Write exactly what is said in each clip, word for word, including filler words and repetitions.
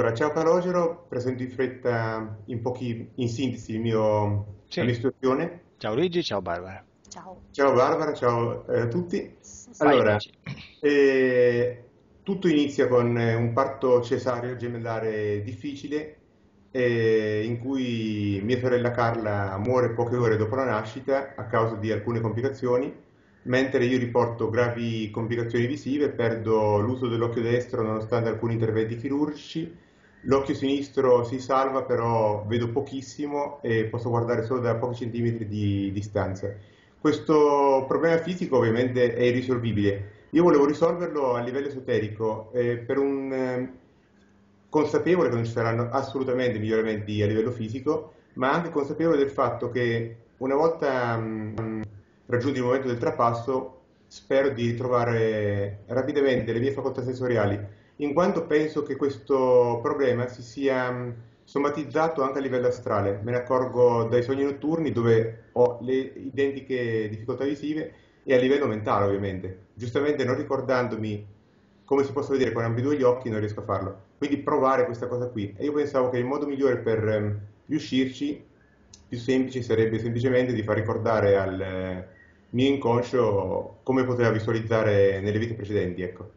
Allora, ciao Calogero, presento in fretta, in pochi, in sintesi il mio, la mia Sì, situazione. ciao Luigi, ciao Barbara. Ciao. Ciao Barbara, ciao eh, a tutti. Vai Allora, Luigi. eh, tutto inizia con eh, un parto cesareo gemellare difficile, eh, in cui mia sorella Carla muore poche ore dopo la nascita a causa di alcune complicazioni, mentre io riporto gravi complicazioni visive, perdo l'uso dell'occhio destro nonostante alcuni interventi chirurgici, l'occhio sinistro si salva, però vedo pochissimo e posso guardare solo da pochi centimetri di distanza. Questo problema fisico ovviamente è irrisolvibile. Io volevo risolverlo a livello esoterico, eh, per un eh, consapevole che non ci saranno assolutamente miglioramenti a livello fisico, ma anche consapevole del fatto che una volta mh, raggiunto il momento del trapasso, spero di ritrovare rapidamente le mie facoltà sensoriali, in quanto penso che questo problema si sia mh, somatizzato anche a livello astrale. Me ne accorgo dai sogni notturni dove ho le identiche difficoltà visive e a livello mentale ovviamente. Giustamente non ricordandomi come si possa vedere con ambedue gli occhi non riesco a farlo. Quindi provare questa cosa qui. E io pensavo che il modo migliore per ehm, riuscirci, più semplice, sarebbe semplicemente di far ricordare al eh, mio inconscio come poteva visualizzare nelle vite precedenti, ecco.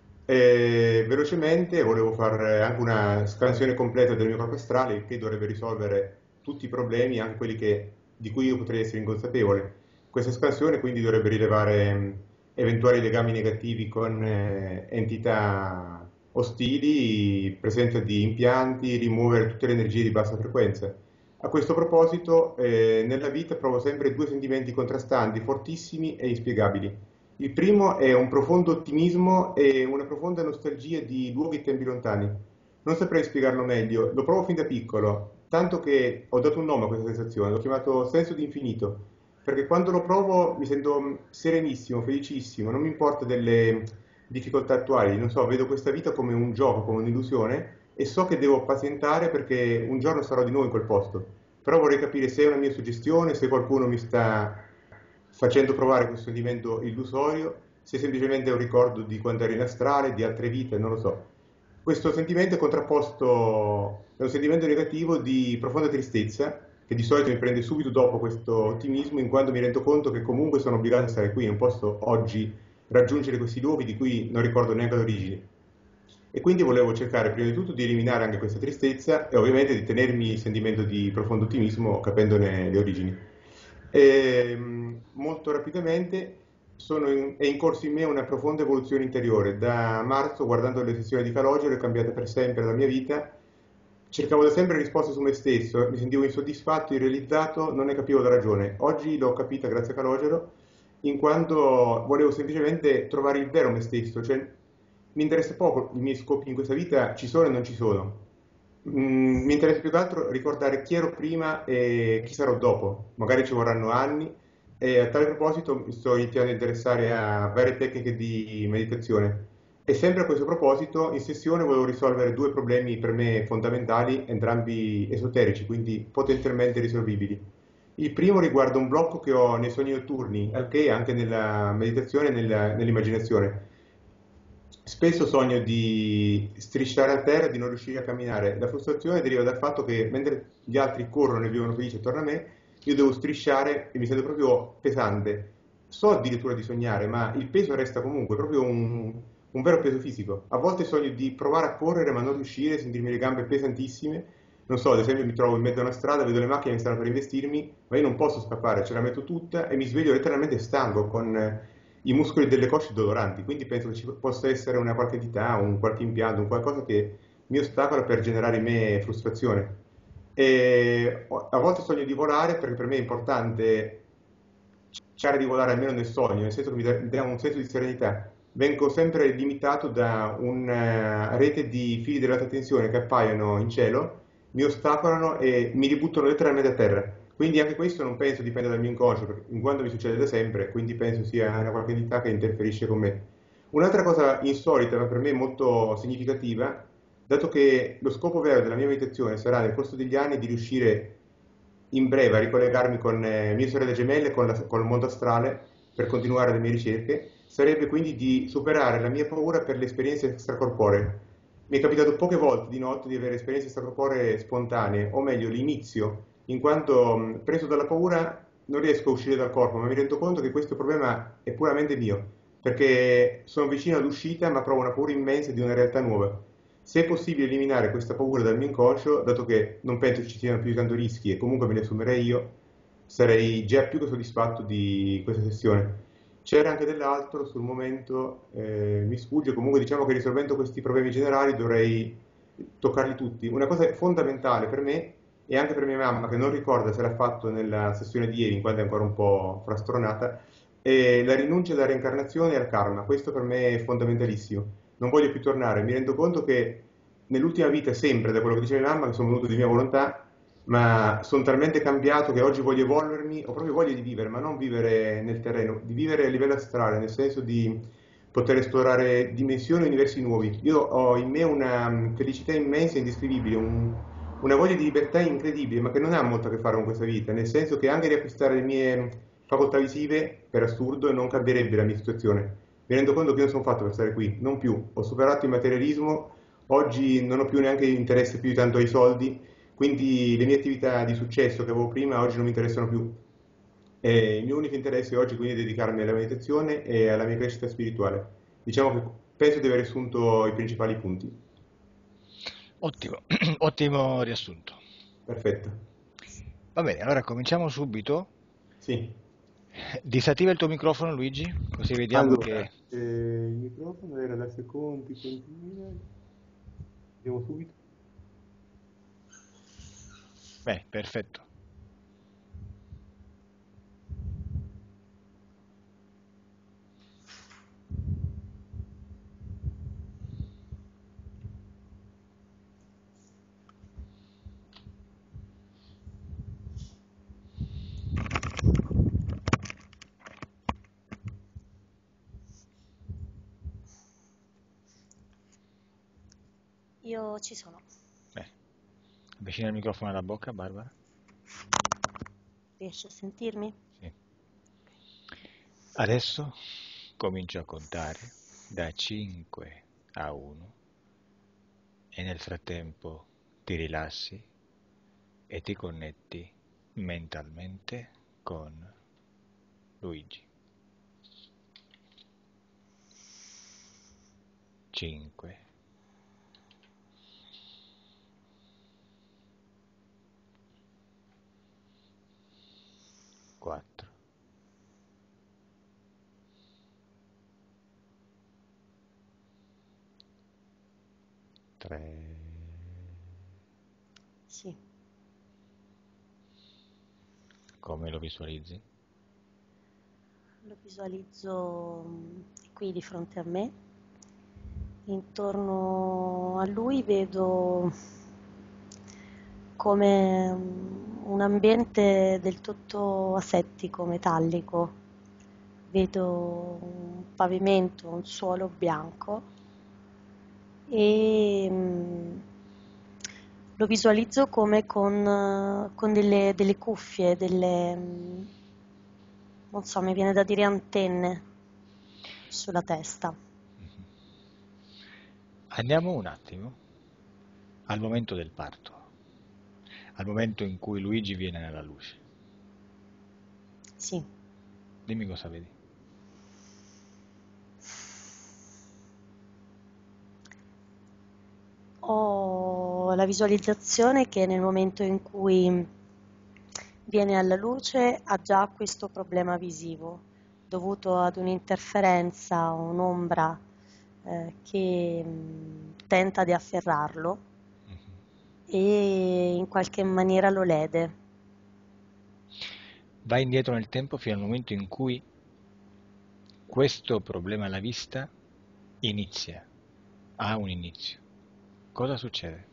E velocemente volevo fare anche una scansione completa del mio corpo astrale, il che dovrebbe risolvere tutti i problemi, anche quelli che- di cui io potrei essere inconsapevole. Questa scansione quindi dovrebbe rilevare mh, eventuali legami negativi con eh, entità ostili, presenza di impianti, rimuovere tutte le energie di bassa frequenza. A questo proposito, eh, nella vita provo sempre due sentimenti contrastanti, fortissimi e inspiegabili. Il primo è un profondo ottimismo e una profonda nostalgia di luoghi e tempi lontani. Non saprei spiegarlo meglio, lo provo fin da piccolo, tanto che ho dato un nome a questa sensazione, l'ho chiamato senso di infinito, perché quando lo provo mi sento serenissimo, felicissimo, non mi importa delle difficoltà attuali, non so, vedo questa vita come un gioco, come un'illusione e so che devo pazientare perché un giorno sarò di nuovo in quel posto. Però vorrei capire se è una mia suggestione, se qualcuno mi sta facendo provare questo sentimento illusorio, se semplicemente è un ricordo di quando ero in astrale, di altre vite, non lo so. Questo sentimento è contrapposto, è un sentimento negativo di profonda tristezza, che di solito mi prende subito dopo questo ottimismo, in quanto mi rendo conto che comunque sono obbligato a stare qui, non posso oggi raggiungere questi luoghi di cui non ricordo neanche l'origine. E quindi volevo cercare prima di tutto di eliminare anche questa tristezza e ovviamente di tenermi il sentimento di profondo ottimismo capendone le origini. E, mh, molto rapidamente sono in- è in corso in me una profonda evoluzione interiore. Da marzo, guardando le sessioni di Calogero, è cambiata per sempre la mia vita. Cercavo da sempre risposte su me stesso, mi sentivo insoddisfatto, irrealizzato, non ne capivo la ragione. Oggi l'ho capita grazie a Calogero, in quanto volevo semplicemente trovare il vero me stesso, cioè mi interessa poco i miei scopi in questa vita, ci sono e non ci sono. Mm, mi interessa più che altro ricordare chi ero prima e chi sarò dopo. Magari ci vorranno anni e a tale proposito mi sto iniziando a interessare a varie tecniche di meditazione. E sempre a questo proposito, in sessione volevo risolvere due problemi per me fondamentali, entrambi esoterici, quindi potenzialmente risolvibili. Il primo riguarda un blocco che ho nei sogni notturni, al che anche nella meditazione e nella- nell'immaginazione. Spesso sogno di strisciare a terra e di non riuscire a camminare. La frustrazione deriva dal fatto che mentre gli altri corrono e vivono felici attorno a me, io devo strisciare e mi sento proprio pesante. So addirittura di sognare, ma il peso resta comunque proprio un, un vero peso fisico. A volte sogno di provare a correre ma non riuscire, sentirmi le gambe pesantissime. Non so, ad esempio mi trovo in mezzo a una strada, vedo le macchine che stanno per investirmi, ma io non posso scappare, ce la metto tutta e mi sveglio letteralmente stanco, con eh, i muscoli delle cosce doloranti. Quindi penso che ci possa essere una qualche entità, un qualche impianto, un qualcosa che mi ostacola per generare in me frustrazione. E a volte sogno di volare perché per me è importante cercare di volare almeno nel sogno, nel senso che mi dà, mi dà un senso di serenità. Vengo sempre limitato da una rete di fili di alta tensione che appaiono in cielo, mi ostacolano e mi ributtano letteralmente a terra. Quindi anche questo non penso dipenda dal mio inconscio, perché in quanto mi succede da sempre, quindi penso sia una qualche entità che interferisce con me. Un'altra cosa insolita, ma per me molto significativa, dato che lo scopo vero della mia meditazione sarà nel corso degli anni di riuscire in breve a ricollegarmi con eh, mie sorelle gemelle, con, la- con il mondo astrale, per continuare le mie ricerche, sarebbe quindi di superare la mia paura per le esperienze extracorporee. mi è capitato poche volte di notte di avere esperienze extracorporee spontanee, o meglio l'inizio, in quanto mh, preso dalla paura non riesco a uscire dal corpo, ma mi rendo conto che questo problema è puramente mio, perché sono vicino all'uscita ma provo una paura immensa di una realtà nuova. Se è possibile eliminare questa paura dal mio inconscio, dato che non penso ci siano più di tanto rischi e comunque me ne assumerei io, sarei già più che soddisfatto di questa sessione. C'era anche dell'altro sul momento, eh, mi sfugge, comunque diciamo che risolvendo questi problemi generali dovrei toccarli tutti. Una cosa fondamentale per me e anche per mia mamma, che non ricorda se l'ha fatto nella sessione di ieri, in quanto è ancora un po' frastronata, è la rinuncia alla reincarnazione e al karma. Questo per me è fondamentalissimo. Non voglio più tornare. Mi rendo conto che nell'ultima vita, sempre da quello che diceva mia mamma, che sono venuto di mia volontà, ma sono talmente cambiato che oggi voglio evolvermi, ho proprio voglia di vivere, ma non vivere nel terreno, di vivere a livello astrale, nel senso di poter esplorare dimensioni e universi nuovi. Io ho in me una mm, felicità immensa e indescrivibile, un- una voglia di libertà incredibile, ma che non ha molto a che fare con questa vita, nel senso che anche riacquistare le mie facoltà visive, per assurdo, non cambierebbe la mia situazione. Mi rendo conto che io non sono fatto per stare qui, non più. Ho superato il materialismo, oggi non ho più neanche interesse più di tanto ai soldi, quindi le mie attività di successo che avevo prima oggi non mi interessano più. E il mio unico interesse oggi quindi è dedicarmi alla meditazione e alla mia crescita spirituale. Diciamo che penso di aver assunto i principali punti. Ottimo, ottimo riassunto. Perfetto. Va bene, allora cominciamo subito. Sì. Disattiva il tuo microfono, Luigi, così vediamo Allora, che... eh, il microfono era da secondi, continua. Vediamo subito. Bene, perfetto. Io ci sono. Bene. Avvicina il microfono alla bocca, Barbara. Riesci a sentirmi? Sì. Adesso comincio a contare da cinque a uno e nel frattempo ti rilassi e ti connetti mentalmente con Luigi. cinque, quattro, tre, Sì. come lo visualizzi? Lo visualizzo mm, qui di fronte a me. Intorno a lui vedo come mm, un ambiente del tutto asettico, metallico. Vedo un pavimento, un suolo bianco e mm, lo visualizzo come con, eh, con delle, delle cuffie, delle, mm, non so, mi viene da dire antenne sulla testa. Andiamo un attimo al momento del parto, al momento in cui Luigi viene nella luce. Sì, Dimmi cosa vedi. ho la visualizzazione che nel momento in cui viene alla luce ha già questo problema visivo dovuto ad un'interferenza o un'ombra eh, che mh, tenta di afferrarlo e in qualche maniera lo lede. Vai indietro nel tempo fino al momento in cui questo problema alla vista inizia, ha un inizio. Cosa succede?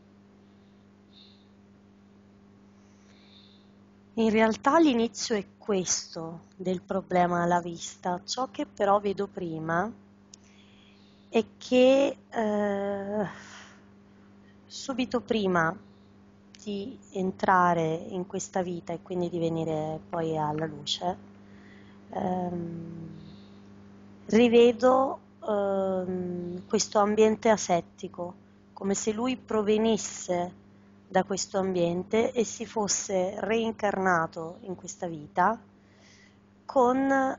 In realtà l'inizio è questo del problema alla vista. Ciò che però vedo prima è che eh, subito prima di entrare in questa vita e quindi di venire poi alla luce, ehm, rivedo eh, ehm, questo ambiente asettico, come se lui provenisse da questo ambiente e si fosse reincarnato in questa vita con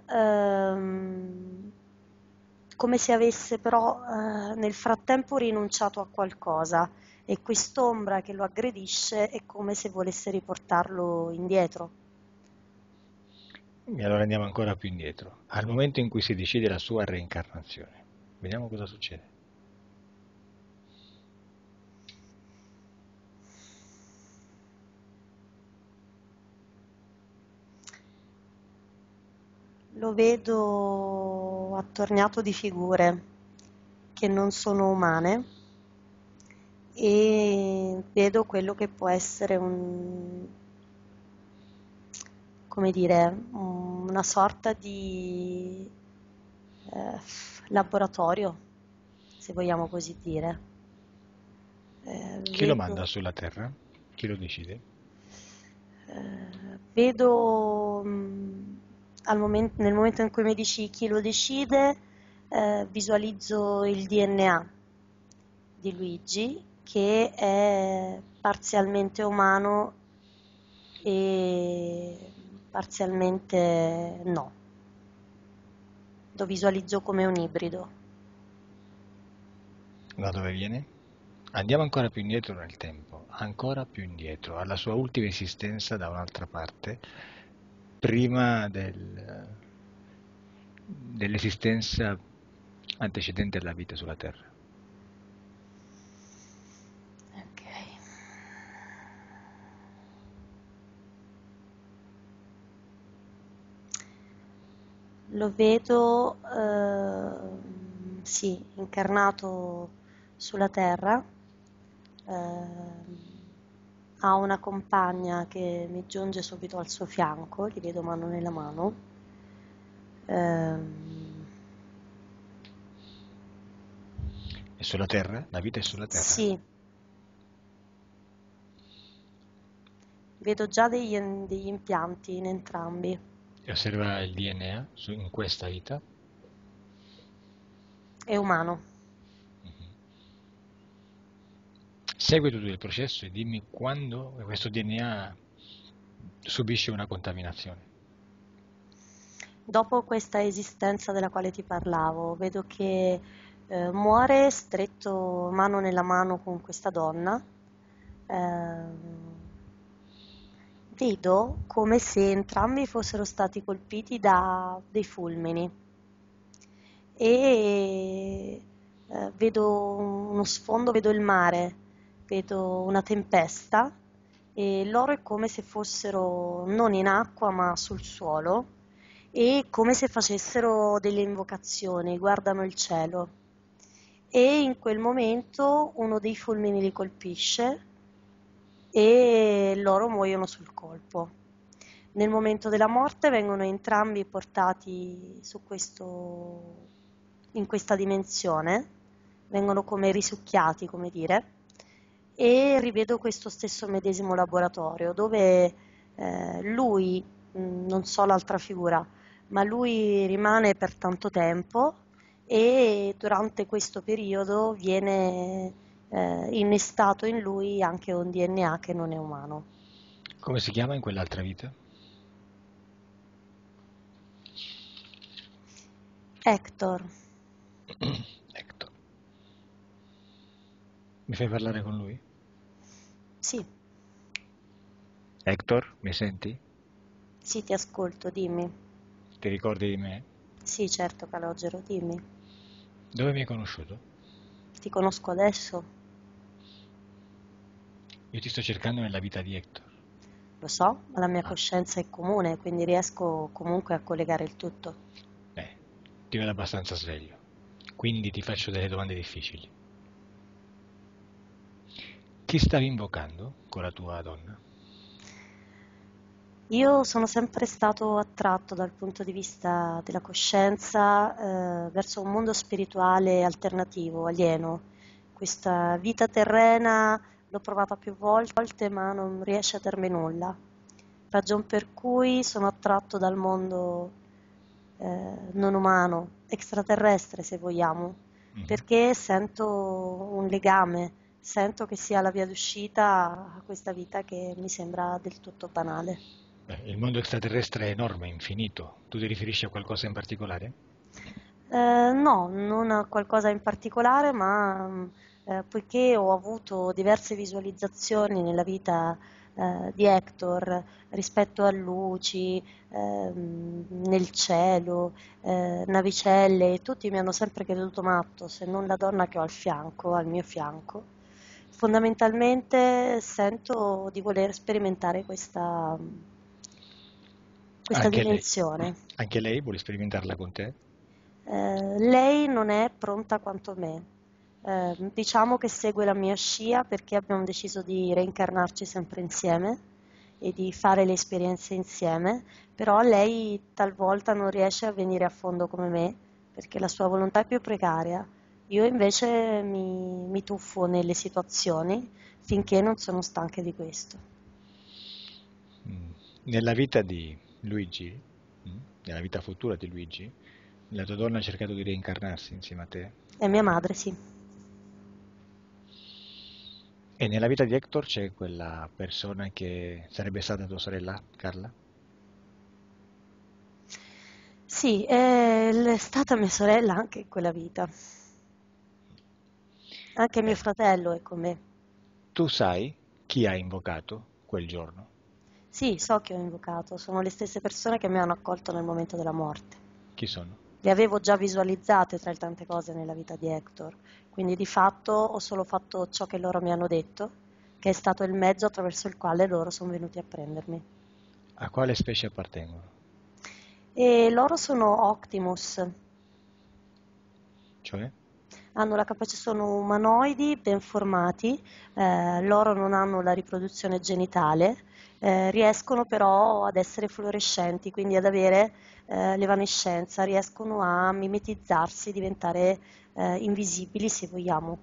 ehm, come se avesse però eh, nel frattempo rinunciato a qualcosa, e quest'ombra che lo aggredisce è come se volesse riportarlo indietro. E allora andiamo ancora più indietro, al momento in cui si decide la sua reincarnazione. Vediamo cosa succede. Lo vedo attorniato di figure che non sono umane e vedo quello che può essere un, come dire, una sorta di eh, laboratorio, se vogliamo così dire. Eh, Chi lo vedo, manda sulla Terra? Chi lo decide? eh, vedo mh, al momen- nel momento in cui mi dici chi lo decide, eh, visualizzo il D N A di Luigi, che è parzialmente umano e parzialmente no. Lo visualizzo come un ibrido. Da dove viene? Andiamo ancora più indietro nel tempo, ancora più indietro, alla sua ultima esistenza da un'altra parte, prima del, dell'esistenza antecedente alla vita sulla Terra. Ok. Lo vedo, ehm, sì, incarnato sulla Terra. ehm, Ha una compagna che mi giunge subito al suo fianco, li vedo mano nella mano. Ehm, È sulla Terra? La vita è sulla Terra? sì, vedo già degli, degli impianti in entrambi. E osserva il D N A su- in questa vita? È umano. Segui tutto il processo e dimmi quando questo D N A subisce una contaminazione. Dopo questa esistenza della quale ti parlavo, vedo che eh, muore stretto mano nella mano con questa donna. Ehm, Vedo come se entrambi fossero stati colpiti da dei fulmini e eh, vedo uno sfondo, vedo il mare, vedo una tempesta e loro è come se fossero non in acqua ma sul suolo e come se facessero delle invocazioni, guardano il cielo e in quel momento uno dei fulmini li colpisce e loro muoiono sul colpo. Nel momento della morte vengono entrambi portati su questo, in questa dimensione, vengono come risucchiati, come dire, e rivedo questo stesso medesimo laboratorio dove eh, lui, mh, non so l'altra figura, ma lui rimane per tanto tempo e durante questo periodo viene eh, innestato in lui anche un D N A che non è umano. Come si chiama in quell'altra vita? Hector, Hector. Mi fai parlare con lui? sì, Hector, mi senti? sì, ti ascolto, dimmi. Ti ricordi di me? Sì, certo, Calogero, dimmi. Dove mi hai conosciuto? Ti conosco adesso? Io ti sto cercando nella vita di Hector. Lo so, ma la mia Ah, coscienza è comune, quindi riesco comunque a collegare il tutto. beh, ti vedo abbastanza sveglio. Quindi ti faccio delle domande difficili. Chi stavi invocando con la tua donna? Io sono sempre stato attratto dal punto di vista della coscienza eh, verso un mondo spirituale alternativo, alieno. Questa vita terrena l'ho provata più volte, ma non riesce a darmi nulla. Ragion per cui sono attratto dal mondo eh, non umano extraterrestre, se vogliamo, Mhm. perché sento un legame, sento che sia la via d'uscita a questa vita che mi sembra del tutto banale. Beh, il mondo extraterrestre è enorme, infinito. Tu ti riferisci a qualcosa in particolare? Eh, no, non a qualcosa in particolare, ma mh, eh, poiché ho avuto diverse visualizzazioni nella vita eh, di Hector rispetto a luci, ehm, nel cielo, eh, navicelle, e tutti mi hanno sempre creduto matto, se non la donna che ho al fianco, al mio fianco. Fondamentalmente sento di voler sperimentare questa, questa Anche lei. dimensione. Anche lei vuole sperimentarla con te? Eh, lei non è pronta quanto me. Eh, diciamo che segue la mia scia perché abbiamo deciso di reincarnarci sempre insieme e di fare le esperienze insieme, però lei talvolta non riesce a venire a fondo come me perché la sua volontà è più precaria. Io invece mi, mi tuffo nelle situazioni finché non sono stanca di questo. Mm. Nella vita di Luigi, mm, nella vita futura di Luigi, la tua donna ha cercato di reincarnarsi insieme a te. E mia madre, sì. E nella vita di Hector c'è quella persona che sarebbe stata tua sorella, Carla? Sì, è è stata mia sorella anche in quella vita. Anche mio Eh, fratello è con me. tu sai chi ha invocato quel giorno? Sì, so che ho invocato, sono le stesse persone che mi hanno accolto nel momento della morte. Chi sono? Le avevo già visualizzate tra le tante cose nella vita di Hector, quindi di fatto ho solo fatto ciò che loro mi hanno detto, che è stato il mezzo attraverso il quale loro sono venuti a prendermi. A quale specie appartengono? E loro sono Octimus, Cioè? hanno la capacità, sono umanoidi ben formati, eh, loro non hanno la riproduzione genitale, eh, riescono però ad essere fluorescenti, quindi ad avere eh, l'evanescenza, riescono a mimetizzarsi, diventare eh, invisibili se vogliamo.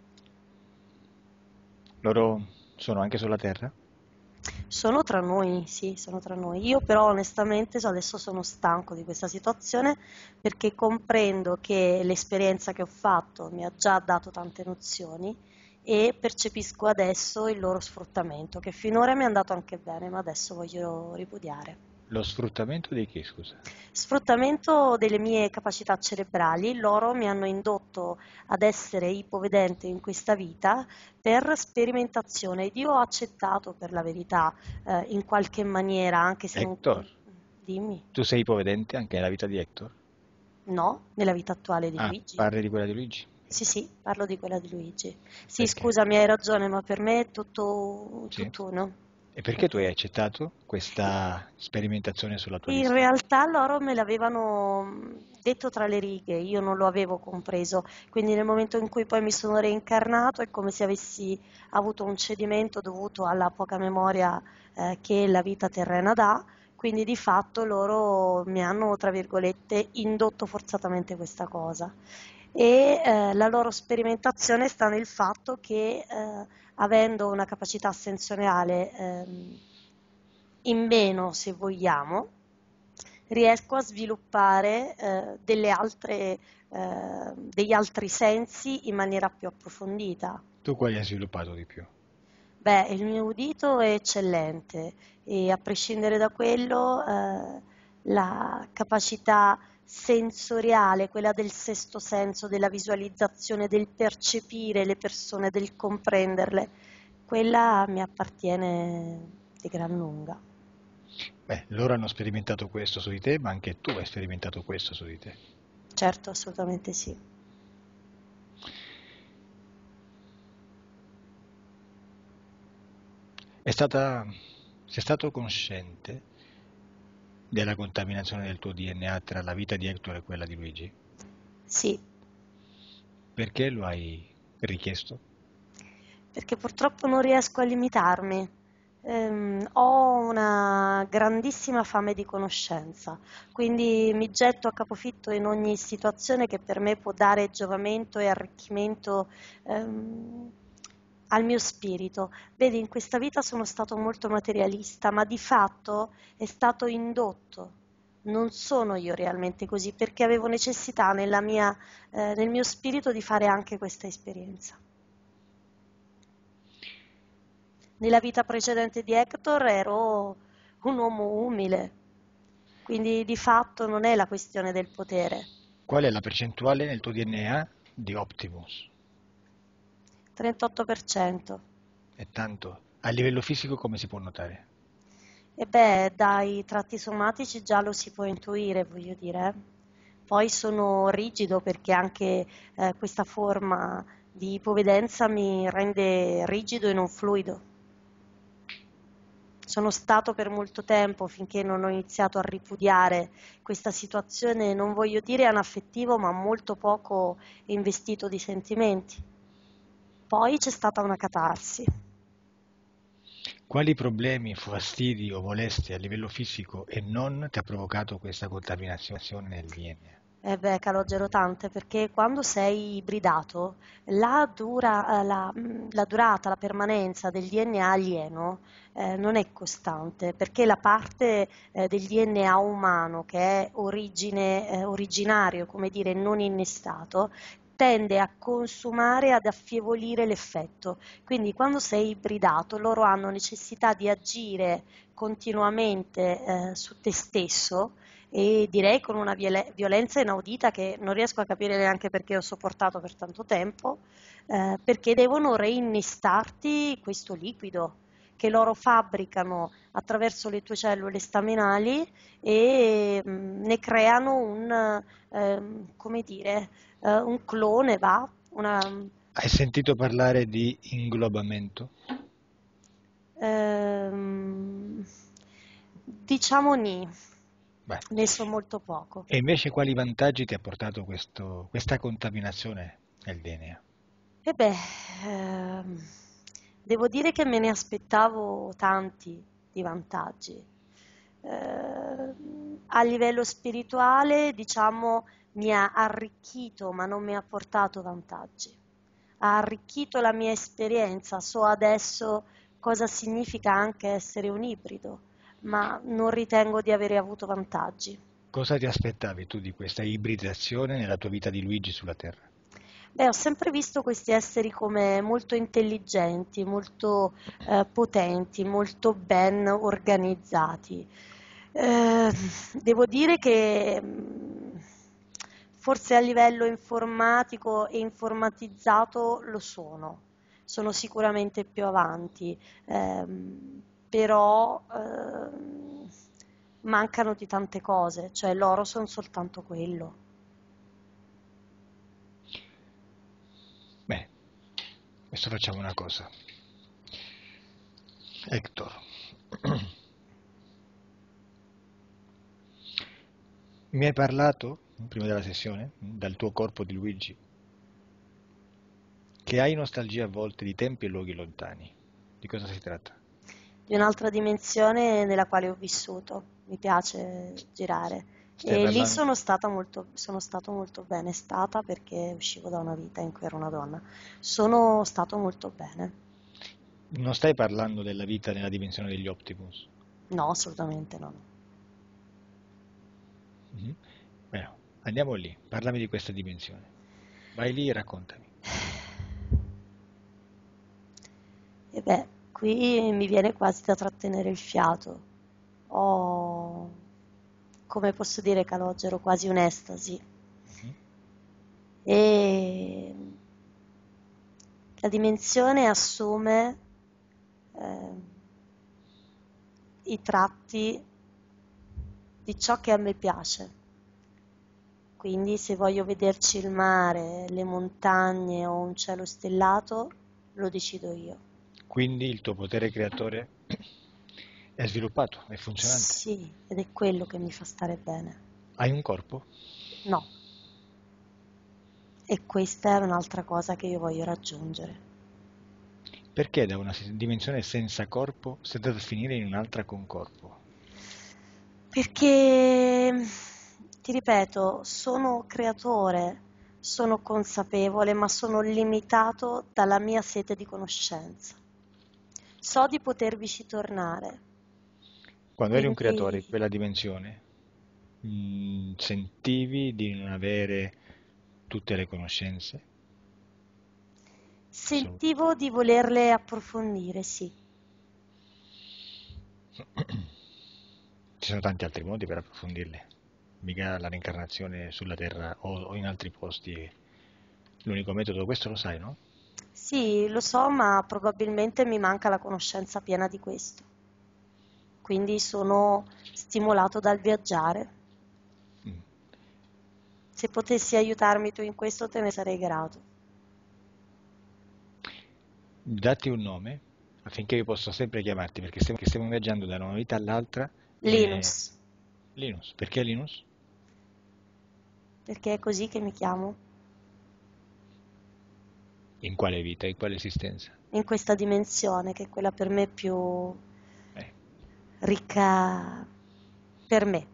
Loro sono anche sulla Terra? Sono tra noi, sì, sono tra noi. Io però onestamente so- adesso sono stanco di questa situazione perché comprendo che l'esperienza che ho fatto mi ha già dato tante nozioni e percepisco adesso il loro sfruttamento, che finora mi è andato anche bene, ma adesso voglio ripudiare. Lo sfruttamento di chi, scusa? Sfruttamento delle mie capacità cerebrali, loro mi hanno indotto ad essere ipovedente in questa vita per sperimentazione ed io ho accettato per la verità, eh, in qualche maniera, anche se non... Hector? Dimmi, Tu sei ipovedente anche nella vita di Hector? no, nella vita attuale di Ah, Luigi. parli di quella di Luigi? Sì, sì, parlo di quella di Luigi. Sì, Perché? scusami, hai ragione, ma per me è tutto, Sì? tutt'uno. E perché tu hai Tutto. accettato questa sperimentazione sulla tua In vista? realtà loro me l'avevano mh, detto tra le righe, io non lo avevo compreso, quindi nel momento in cui poi mi sono reincarnato è come se avessi avuto un cedimento dovuto alla poca memoria eh, che la vita terrena dà, quindi di fatto loro mi hanno, tra virgolette, indotto forzatamente questa cosa. E eh, la loro sperimentazione sta nel fatto che eh, avendo una capacità sensoriale ehm, in meno, se vogliamo, riesco a sviluppare eh, delle altre, eh, degli altri sensi in maniera più approfondita. Tu quali hai sviluppato di più? Beh, il mio udito è eccellente e a prescindere da quello, eh, la capacità sensoriale, quella del sesto senso, della visualizzazione, del percepire le persone, del comprenderle, quella mi appartiene di gran lunga. Beh, loro hanno sperimentato questo su di te, ma anche tu hai sperimentato questo su di te. Certo, assolutamente sì. È stata, sei stato consciente della contaminazione del tuo D N A tra la vita di Hector e quella di Luigi? Sì, Perché lo hai richiesto? perché purtroppo non riesco a limitarmi. Ehm, ho una grandissima fame di conoscenza, quindi mi getto a capofitto in ogni situazione che per me può dare giovamento e arricchimento ehm, al mio spirito. Vedi, in questa vita sono stato molto materialista, ma di fatto è stato indotto non sono io realmente così, perché avevo necessità nella mia, eh, nel mio spirito di fare anche questa esperienza. Nella vita precedente di Hector ero un uomo umile, quindi di fatto non è la questione del potere. Qual è la percentuale nel tuo D N A di Optimus? trentotto per cento. È tanto. A livello fisico come si può notare? E beh, dai tratti somatici già lo si può intuire, voglio dire. Poi sono rigido perché anche eh, questa forma di ipovedenza mi rende rigido e non fluido. Sono stato per molto tempo, finché non ho iniziato a ripudiare questa situazione, non voglio dire anaffettivo, ma molto poco investito di sentimenti. Poi c'è stata una catarsi. Quali problemi, fastidi o molestie a livello fisico e non ti ha provocato questa contaminazione nel D N A? Eh beh, Calogero, tante, perché quando sei ibridato, la, dura, eh, la, mm, la durata, la permanenza del D N A alieno eh, non è costante, perché la parte eh, del D N A umano che è origine, eh, originario, come dire, non innestato, tende a consumare, ad affievolire l'effetto. Quindi quando sei ibridato, loro hanno necessità di agire continuamente eh, su te stesso, e direi con una viole- violenza inaudita che non riesco a capire neanche perché ho sopportato per tanto tempo, eh, perché devono reinnесtarti questo liquido che loro fabbricano attraverso le tue cellule staminali e mh, ne creano un, ehm, come dire, eh, un clone, va? Una, Hai sentito parlare di inglobamento? ehm, diciamo ni, Beh. ne so molto poco. E invece quali vantaggi ti ha portato questo- questa contaminazione nel D N A? E beh, ehm, devo dire che me ne aspettavo tanti di vantaggi. Eh, a livello spirituale, diciamo, mi ha arricchito, ma non mi ha portato vantaggi. Ha arricchito la mia esperienza, so adesso cosa significa anche essere un ibrido, ma non ritengo di avere avuto vantaggi. Cosa ti aspettavi tu di questa ibridazione nella tua vita di Luigi sulla Terra? Beh, ho sempre visto questi esseri come molto intelligenti, molto eh, potenti, molto ben organizzati. Eh, devo dire che mh, forse a livello informatico e informatizzato lo sono, sono sicuramente più avanti, ehm, però ehm, mancano di tante cose, cioè loro sono soltanto quello. Beh, adesso facciamo una cosa. Hector, mi hai parlato, prima della sessione, dal tuo corpo di Luigi, che hai nostalgia a volte di tempi e luoghi lontani. Di cosa si tratta? Di un'altra dimensione nella quale ho vissuto, mi piace girare. Stai E lì parlando, sono stata molto, sono stato molto bene, stata perché uscivo da una vita in cui ero una donna. Sono stato molto bene. non stai parlando della vita nella dimensione degli Optimus. No, assolutamente no. Mhm. Beh, andiamo lì, parlami di questa dimensione. Vai lì e raccontami. E beh, qui mi viene quasi da trattenere il fiato. Ho, come posso dire, Calogero, quasi un'estasi. Mhm. E la dimensione assume eh, i tratti di ciò che a me piace. Quindi se voglio vederci il mare, le montagne o un cielo stellato, lo decido io. Quindi il tuo potere creatore è sviluppato, è funzionante. Sì, ed è quello che mi fa stare bene. Hai un corpo? No. E questa è un'altra cosa che io voglio raggiungere. Perché da una dimensione senza corpo sei andato a finire in un'altra con corpo? Perché, ti ripeto, sono creatore, sono consapevole, ma sono limitato dalla mia sete di conoscenza. So di potervici tornare, Quando eri un creatore in quindi quella dimensione, Mm, sentivi di non avere tutte le conoscenze? So- Sentivo di volerle approfondire, sì. Ci sono tanti altri modi per approfondirle. Mica la reincarnazione sulla Terra o, o in altri posti è l'unico metodo, questo lo sai, no? Sì, lo so, ma probabilmente mi manca la conoscenza piena di questo. Quindi sono stimolato dal viaggiare. Mm. Se potessi aiutarmi tu in questo, te ne sarei grato. Datti un nome affinché io possa sempre chiamarti, perché stiamo, che stiamo viaggiando da una vita all'altra. E... Linus, Linus, perché Linus? perché è così che mi chiamo, In quale vita, in quale esistenza? in questa dimensione, che è quella per me più Eh, ricca per me.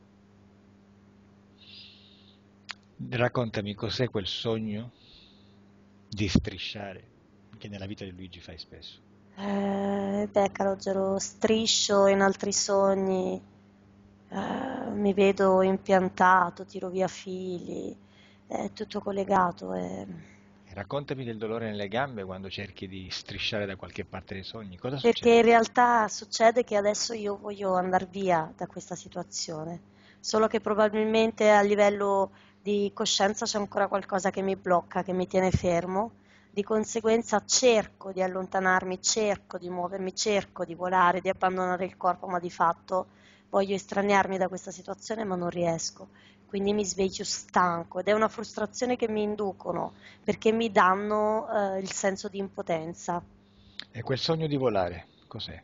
Raccontami cos'è quel sogno di strisciare che nella vita di Luigi fai spesso. Eh, beh, Calogero, striscio in altri sogni, eh, mi vedo impiantato, tiro via fili, è tutto collegato. è- E raccontami del dolore nelle gambe quando cerchi di strisciare da qualche parte dei sogni. Cosa Perché in succede? realtà succede che adesso io voglio andare via da questa situazione, solo che probabilmente a livello di coscienza c'è ancora qualcosa che mi blocca, che mi tiene fermo. Di conseguenza cerco di allontanarmi, cerco di muovermi, cerco di volare, di abbandonare il corpo, ma di fatto voglio estraniarmi da questa situazione, ma non riesco. Quindi mi sveglio stanco ed è una frustrazione che mi inducono perché mi danno eh, il senso di impotenza. E quel sogno di volare, cos'è?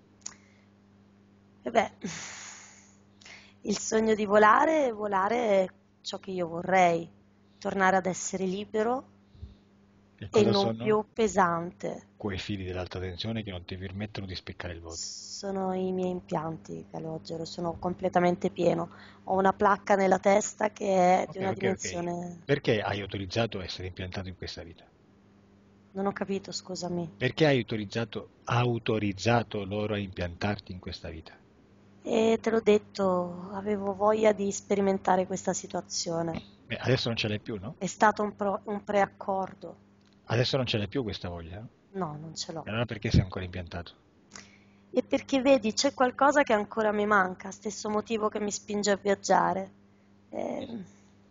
E beh, il sogno di volare, volare è ciò che io vorrei, tornare ad essere libero E e cosa non sono più pesante. quei fili dell'alta tensione che non ti permettono di spiccare il voto? Sono i miei impianti, Calogero, sono completamente pieno. Ho una placca nella testa che è di Ok, una ok, ok. dimensione... Perché hai autorizzato a essere impiantato in questa vita? Non ho capito, scusami. Perché hai autorizzato, autorizzato loro a impiantarti in questa vita? E te l'ho detto, avevo voglia di sperimentare questa situazione. Beh, adesso non ce l'hai più, no? È stato un, pro- un preaccordo. Adesso non ce l'hai più questa voglia, no? No, non ce l'ho. E allora perché sei ancora impiantato? E perché vedi, c'è qualcosa che ancora mi manca, stesso motivo che mi spinge a viaggiare. Eh,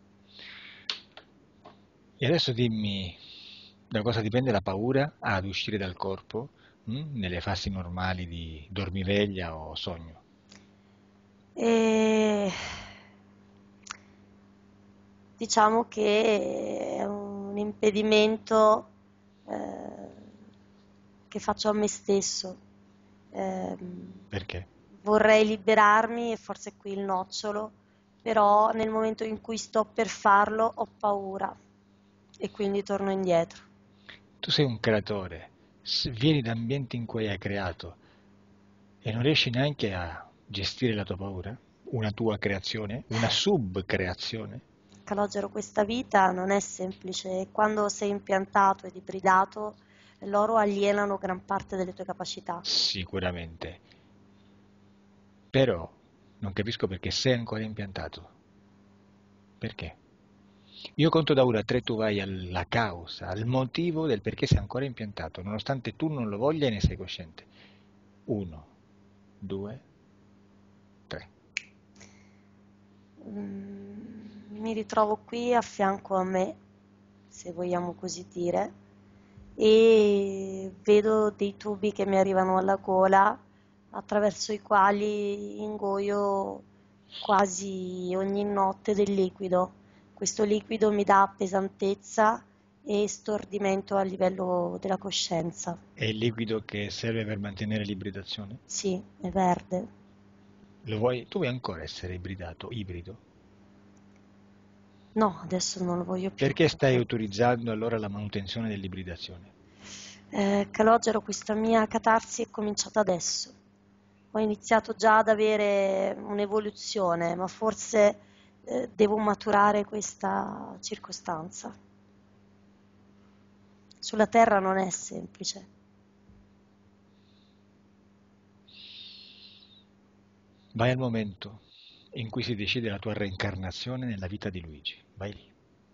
E adesso dimmi da cosa dipende la paura ad uscire dal corpo, mm, nelle fasi normali di dormiveglia o sogno. e diciamo che è un impedimento eh, che faccio a me stesso. Ehm, Perché? Vorrei liberarmi e forse è qui il nocciolo, però nel momento in cui sto per farlo ho paura e quindi torno indietro. Tu sei un creatore, s- vieni da ambienti in cui hai creato e non riesci neanche a gestire la tua paura? Una tua creazione? Una subcreazione? Calogero, questa vita non è semplice e quando sei impiantato ed ibridato, loro alienano gran parte delle tue capacità. Sicuramente. Però non capisco perché sei ancora impiantato. Perché? Io conto da uno a tre, tu vai alla causa, al motivo del perché sei ancora impiantato, nonostante tu non lo voglia e ne sei cosciente. Uno, due, tre. Mm, mi ritrovo qui a fianco a me, se vogliamo così dire, e vedo dei tubi che mi arrivano alla gola, attraverso i quali ingoio quasi ogni notte del liquido. Questo liquido mi dà pesantezza e stordimento a livello della coscienza. È il liquido che serve per mantenere l'ibridazione? Sì, è verde. Lo vuoi? Tu vuoi ancora essere ibridato, ibrido? No, adesso non lo voglio più Perché stai perché autorizzando allora la manutenzione dell'ibridazione? eh, Calogero, questa mia catarsi è cominciata adesso. Ho iniziato già ad avere un'evoluzione, ma forse eh, devo maturare questa circostanza. Sulla Terra non è semplice. Vai al momento, in cui si decide la tua reincarnazione nella vita di Luigi. Vai lì.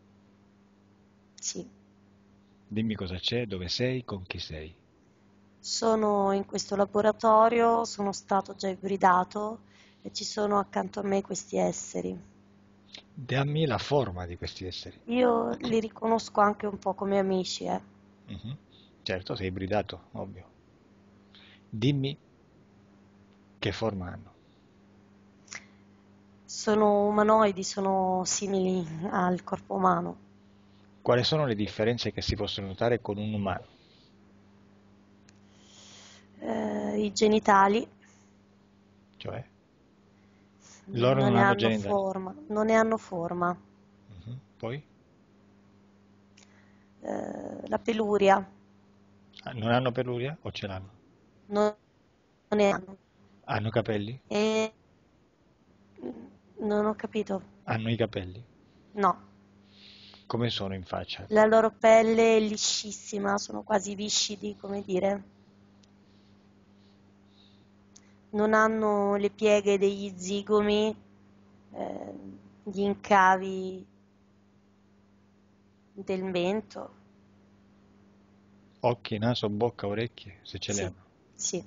Sì. Dimmi cosa c'è, dove sei, con chi sei. Sono in questo laboratorio, sono stato già ibridato e ci sono accanto a me questi esseri. Dammi la forma di questi esseri. Io li riconosco anche un po' come amici, eh. Mhm. Certo, sei ibridato, ovvio. Dimmi che forma hanno. Sono umanoidi, sono simili al corpo umano. Quali sono le differenze che si possono notare con un umano? Eh, I genitali Cioè, loro non non ne hanno hanno genitali. forma, non ne hanno forma. Mhm. Poi? Eh, la peluria Ah, non hanno peluria o ce l'hanno? non non ne hanno. Hanno capelli? E non ho capito. Hanno i capelli? No, Come sono in faccia? la loro pelle è liscissima, sono quasi viscidi, come dire. Non hanno le pieghe degli zigomi, eh, gli incavi del mento. Occhi, naso, bocca, orecchie, se ce le Sì, hanno. sì,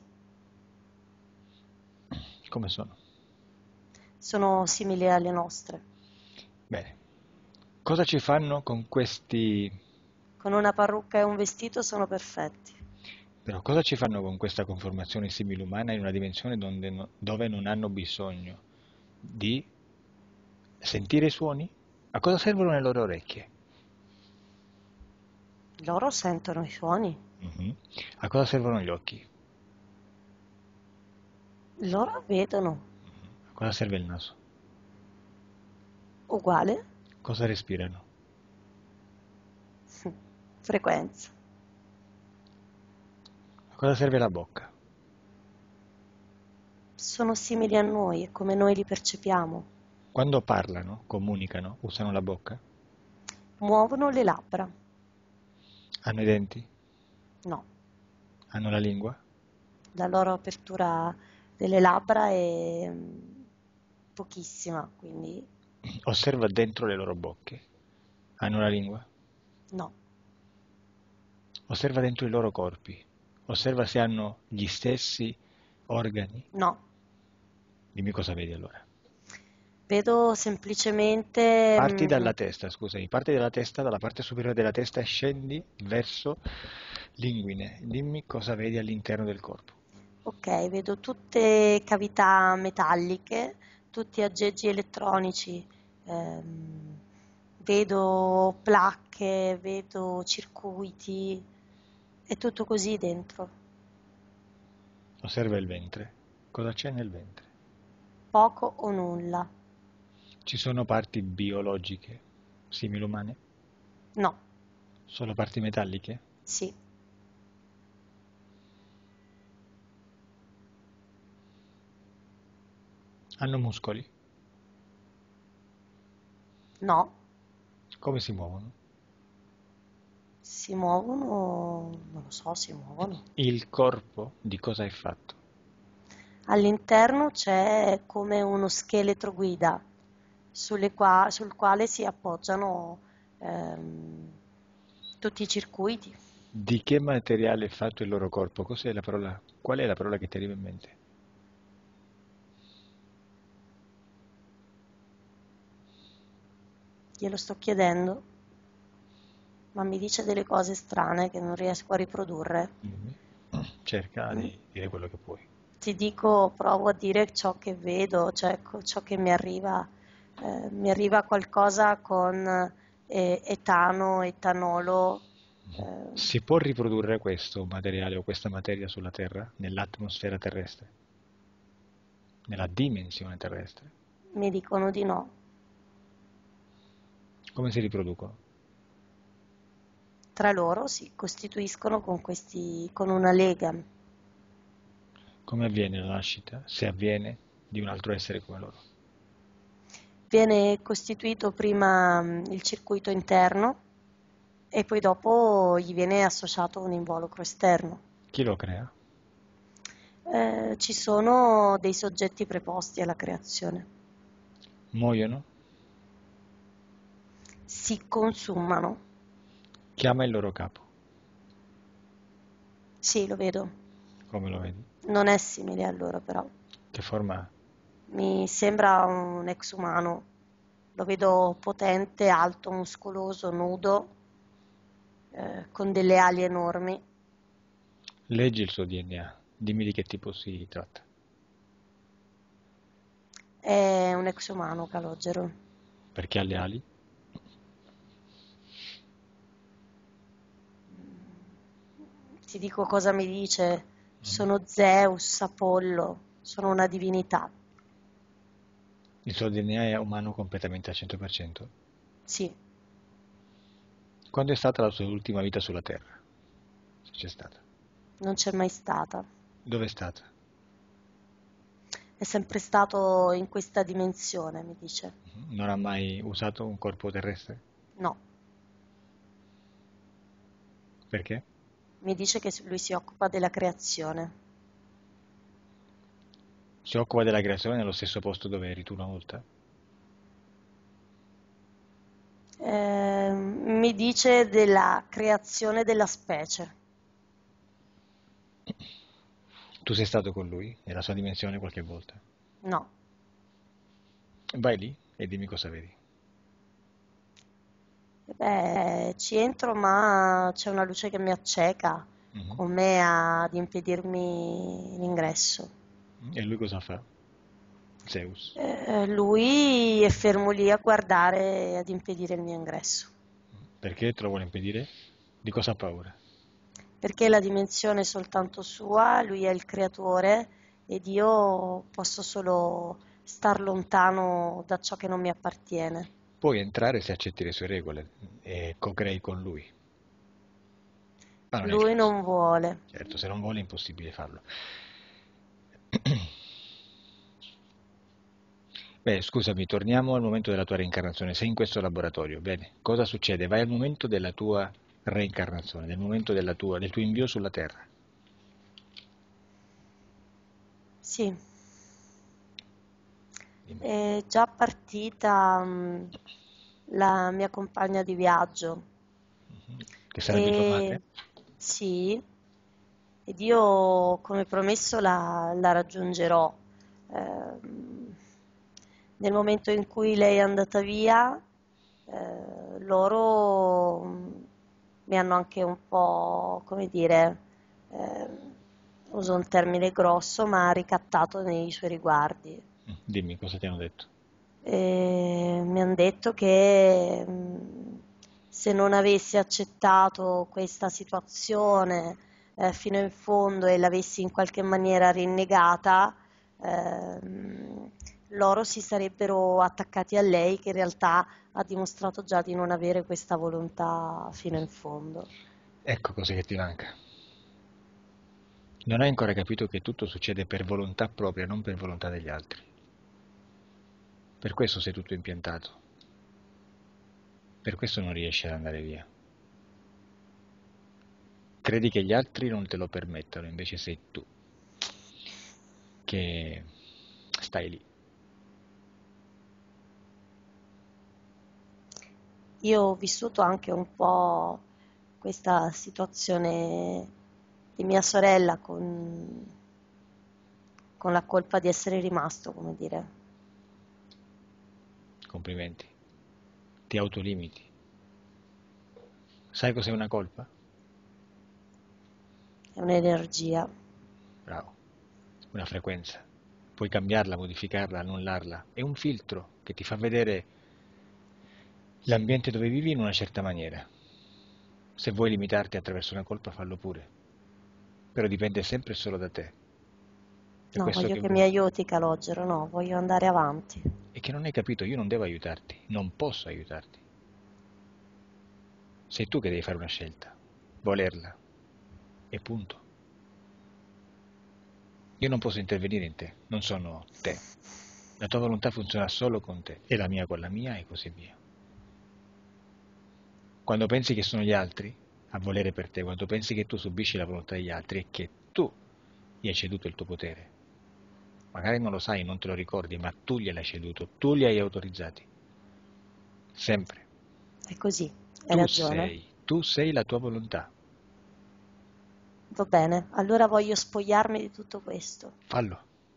Come sono? sono simili alle nostre. Bene. Cosa ci fanno con questi... Con una parrucca e un vestito sono perfetti. Però cosa ci fanno con questa conformazione simile-umana in una dimensione donde no- dove non hanno bisogno di sentire i suoni? A cosa servono le loro orecchie? Loro sentono i suoni, Mhm. A cosa servono gli occhi? loro vedono, A cosa serve il naso? uguale, Cosa respirano? frequenza. A cosa serve la bocca? Sono simili a noi, è come noi li percepiamo. Quando parlano, comunicano, usano la bocca? Muovono le labbra. Hanno i denti? No, Hanno la lingua? la loro apertura delle labbra è mm, pochissima, quindi Osserva dentro le loro bocche. Hanno la lingua? no, Osserva dentro i loro corpi. Osserva se hanno gli stessi organi. no. Dimmi cosa vedi allora. Vedo semplicemente Parti mm, dalla testa, scusami, parti dalla testa, dalla parte superiore della testa e scendi verso l'inguine. Dimmi cosa vedi all'interno del corpo. ok, vedo tutte cavità metalliche, tutti aggeggi elettronici, ehm, vedo placche, vedo circuiti, è tutto così dentro, Osserva il ventre. Cosa c'è nel ventre? poco o nulla. Ci sono parti biologiche, simili umane? No, Solo parti metalliche? sì, Hanno muscoli? no, Come si muovono? si muovono, non lo so, si muovono. Il corpo di cosa è fatto? All'interno c'è come uno scheletro guida sulle qua- sul quale si appoggiano ehm, tutti i circuiti. Di che materiale è fatto il loro corpo? Cos'è la parola? Qual è la parola che ti arriva in mente? Glielo sto chiedendo, ma mi dice delle cose strane che non riesco a riprodurre. Dimmi. Cerca Mm, di dire quello che puoi. Ti dico, provo a dire ciò che vedo, cioè co- ciò che mi arriva. Eh, mi arriva qualcosa con eh, etano, etanolo. eh, Si può riprodurre questo materiale o questa materia sulla Terra, nell'atmosfera terrestre, nella dimensione terrestre? Mi dicono di no. Come si riproducono? Tra loro si costituiscono con questi, con una lega. Come avviene la nascita, se avviene, di un altro essere come loro? Viene costituito prima mm, il circuito interno e poi dopo gli viene associato un involucro esterno. Chi lo crea? Eh, ci sono dei soggetti preposti alla creazione. Muoiono? Si consumano. Chiama il loro capo. Sì, lo vedo. Come lo vedi? Non è simile a loro, però. Che forma ha? Mi sembra un ex umano. Lo vedo potente, alto, muscoloso, nudo, eh, con delle ali enormi. Leggi il suo D N A. Dimmi di che tipo si tratta. È un ex umano, Calogero. Perché ha le ali? Ti dico cosa mi dice. Sono Zeus, Apollo, sono una divinità. Il suo D N A è umano completamente al cento per cento? Sì, Quando è stata la sua ultima vita sulla Terra? Se c'è stata. non c'è mai stata. Dove è stata? È sempre stato in questa dimensione, mi dice. Non ha mai usato un corpo terrestre? No, Perché? mi dice che lui si occupa della creazione. Si occupa della creazione nello stesso posto dove eri tu una volta? Eh, mi dice della creazione della specie. Tu sei stato con lui, nella sua dimensione qualche volta? No, Vai lì e dimmi cosa vedi. beh, ci entro, ma c'è una luce che mi acceca, Mhm. come ad impedirmi l'ingresso. E lui cosa fa? Zeus. Eh, lui è fermo lì a guardare e ad impedire il mio ingresso, Perché te lo vuole impedire? Di cosa ha paura? perché la dimensione è soltanto sua, lui è il creatore ed io posso solo star lontano da ciò che non mi appartiene. Puoi entrare se accetti le sue regole e co-crei con lui. Ma non è il Lui caso. non vuole. Certo, se non vuole è impossibile farlo. Beh, scusami, torniamo al momento della tua reincarnazione. Sei in questo laboratorio, bene. Cosa succede? Vai al momento della tua reincarnazione, del momento della tua, del tuo invio sulla Terra. Sì, Dimmi. è già partita mh, la mia compagna di viaggio Che sarebbe tua e madre? sì, ed io come promesso la, la raggiungerò. Ehm, nel momento in cui lei è andata via, eh, loro mh, mi hanno anche un po', come dire, ehm, uso un termine grosso, ma ricattato nei suoi riguardi. Mm, Dimmi, cosa ti hanno detto? E mi hanno detto che mh, se non avessi accettato questa situazione eh, fino in fondo e l'avessi in qualche maniera rinnegata, ehm, loro si sarebbero attaccati a lei, che in realtà ha dimostrato già di non avere questa volontà fino in fondo. Ecco cosa che ti manca. Non hai ancora capito che tutto succede per volontà propria, non per volontà degli altri. Per questo sei tutto impiantato. Per questo non riesci ad andare via. Credi che gli altri non te lo permettano, invece sei tu che stai lì. Io ho vissuto anche un po' questa situazione di mia sorella con, con la colpa di essere rimasto, come dire. Complimenti. Ti autolimiti. Sai cos'è una colpa? È un'energia. Bravo. Una frequenza. Puoi cambiarla, modificarla, annullarla. È un filtro che ti fa vedere l'ambiente dove vivi in una certa maniera. Se vuoi limitarti attraverso una colpa, fallo pure. Però dipende sempre solo da te. È No, questo voglio che che mi vuoi. aiuti, Calogero, no, voglio andare avanti. E che non hai capito, io non devo aiutarti, non posso aiutarti. Sei tu che devi fare una scelta, volerla, e punto. Io non posso intervenire in te, non sono te. La tua volontà funziona solo con te, e la mia con la mia, e così via. Quando pensi che sono gli altri a volere per te, quando pensi che tu subisci la volontà degli altri, è che tu gli hai ceduto il tuo potere. Magari non lo sai, non te lo ricordi, ma tu gliel'hai ceduto, tu li hai autorizzati. Sempre. È così, hai Tu ragione. sei, tu sei la tua volontà. Va bene, allora voglio spogliarmi di tutto questo. Fallo.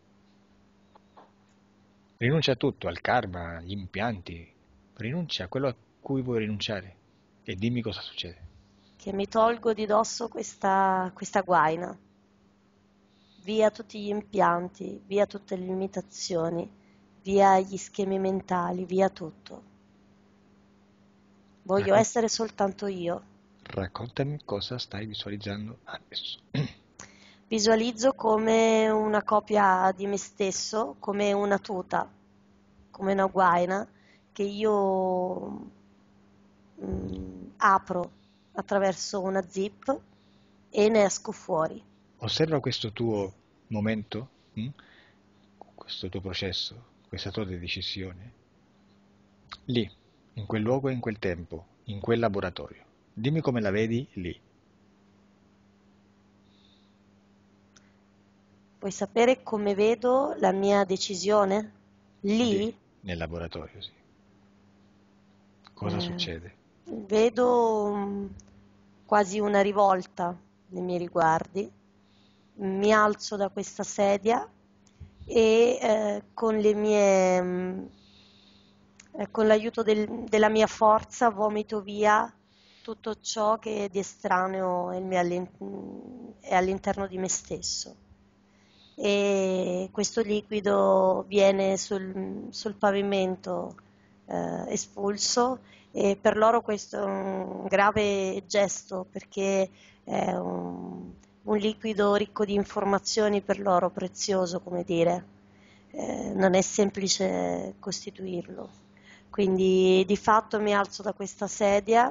Rinuncia a tutto, al karma, agli impianti. Rinuncia a quello a cui vuoi rinunciare. E dimmi cosa succede. Che mi tolgo di dosso questa, questa guaina. Via tutti gli impianti, via tutte le limitazioni, via gli schemi mentali, via tutto. Voglio Raccon- essere soltanto io. Raccontami cosa stai visualizzando adesso. Visualizzo come una copia di me stesso, come una tuta, come una guaina che io mm, apro attraverso una zip e ne esco fuori. Osserva questo tuo momento, hm? Questo tuo processo, questa tua decisione, lì, in quel luogo e in quel tempo, in quel laboratorio. Dimmi come la vedi lì. Vuoi sapere come vedo la mia decisione? Lì, Lì nel laboratorio, sì. Cosa eh, succede? vedo mm, quasi una rivolta nei miei riguardi. Mi alzo da questa sedia e eh, con le mie, mm, eh, con l'aiuto del- della mia forza vomito via tutto ciò che di estraneo è il mio all'in- è all'interno di me stesso. E questo liquido viene sul, sul pavimento eh, espulso e per loro questo è un grave gesto perché è un, un liquido ricco di informazioni per loro, prezioso, come dire. Eh, non è semplice costituirlo. Quindi di fatto mi alzo da questa sedia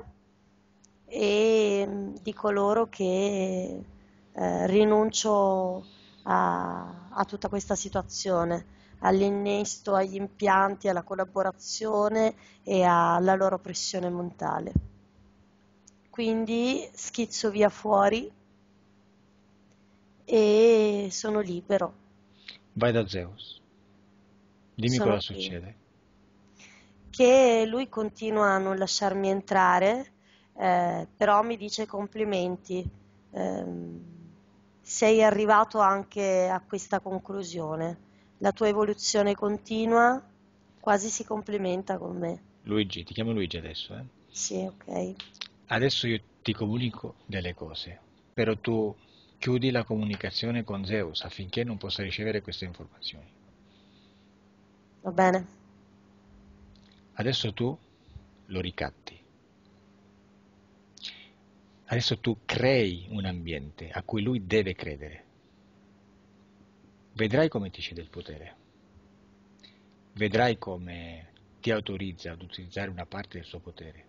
e mm, dico loro che eh, rinuncio a, a tutta questa situazione, all'innesto, agli impianti, alla collaborazione e alla loro pressione mentale. Quindi schizzo via fuori e sono libero, Vai da Zeus. Dimmi sono cosa qui. succede. Che lui continua a non lasciarmi entrare, eh, però mi dice complimenti. Ehm, sei arrivato anche a questa conclusione. La tua evoluzione continua, quasi si complimenta con me. Luigi, ti chiamo Luigi adesso, eh? Sì, ok. Adesso io ti comunico delle cose, però tu chiudi la comunicazione con Zeus affinché non possa ricevere queste informazioni. Va bene? Adesso tu lo ricatti. Adesso tu crei un ambiente a cui lui deve credere. Vedrai come ti cede il potere. Vedrai come ti autorizza ad utilizzare una parte del suo potere.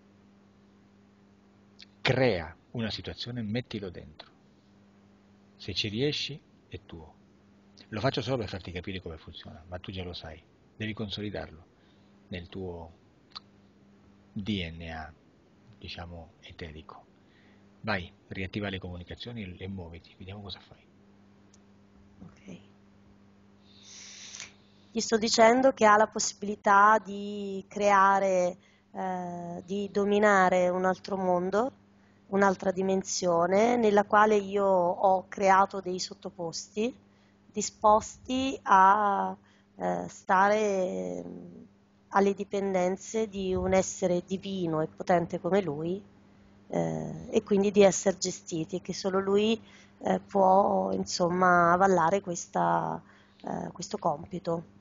Crea una situazione e mettilo dentro. Se ci riesci, è tuo. Lo faccio solo per farti capire come funziona, ma tu già lo sai. Devi consolidarlo nel tuo D N A, diciamo, eterico. Vai, riattiva le comunicazioni e muoviti, vediamo cosa fai. Ok. Gli sto dicendo che ha la possibilità di creare, eh, di dominare un altro mondo, un'altra dimensione, nella quale io ho creato dei sottoposti disposti a eh, stare mm, alle dipendenze di un essere divino e potente come lui, eh, e quindi di essere gestiti, e che solo lui eh, può, insomma, avallare questa, eh, questo compito.